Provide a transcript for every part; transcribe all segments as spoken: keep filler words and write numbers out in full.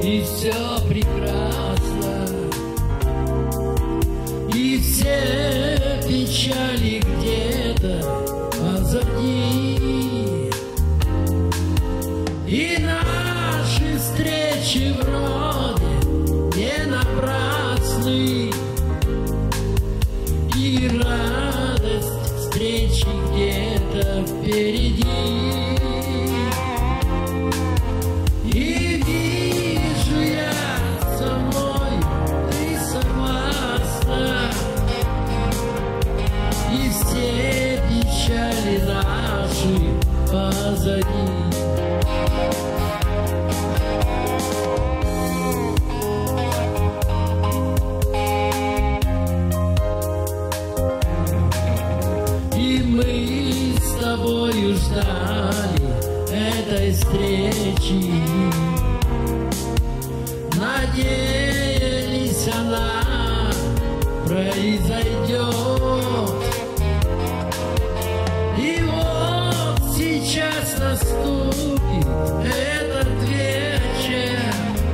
и все прекрасно, и все печали где-то позади, и наши встречи вроде не напрасны, и радость встречи где-то впереди. И вижу я со мной, ты согласна, и все печали наши позади. Мы с тобою ждали этой встречи, надеялись, она произойдет. И вот сейчас наступит этот вечер,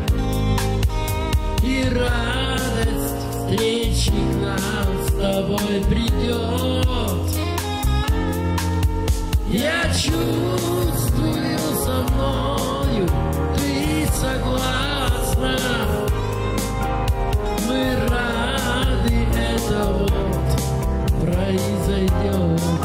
и радость встречи к нам с тобой придет. Я чувствую со мною, ты согласна, мы рады, это вот произойдет.